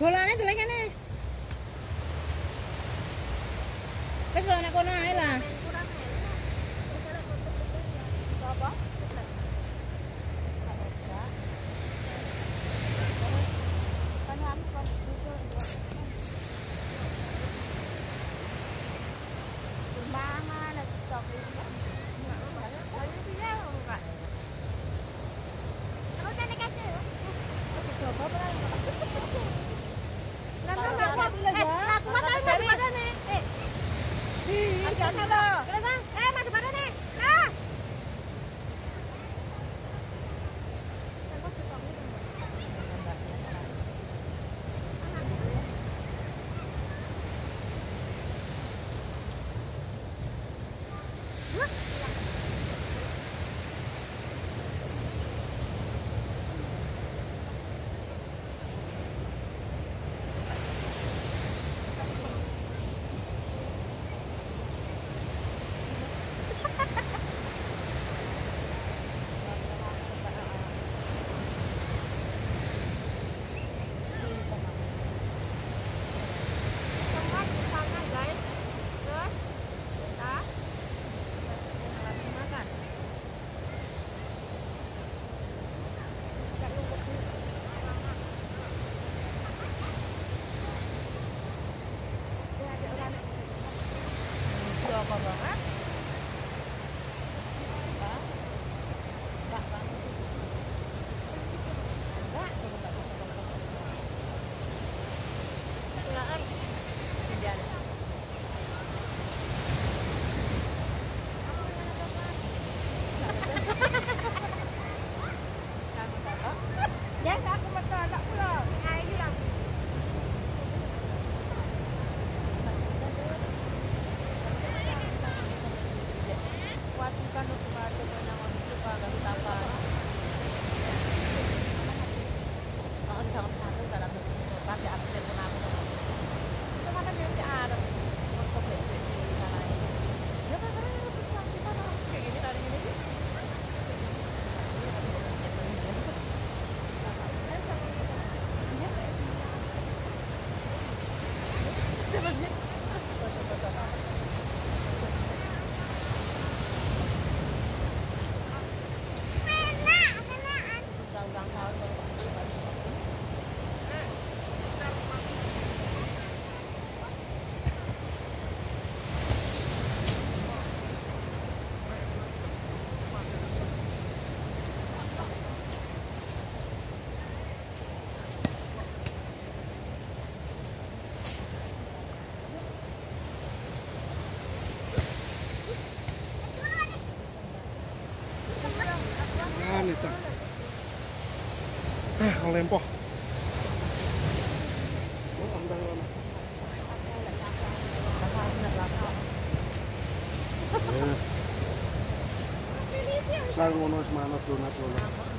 Bolane deleng kene. Wis lho nek kono ae lah. Apa? Apa banget? Kewajiban untuk mengajukan yang itu Pak Gak Hutapan. Kalau di sana satu gak ada tempat di atas telepon aku. Cuma kan dia masih ada workshop di sana. Ya kan kewajiban kayak gini tadi ini sih. Nita. Kalau lempoh. Oh, andang mana? Saya ngono semangat donat.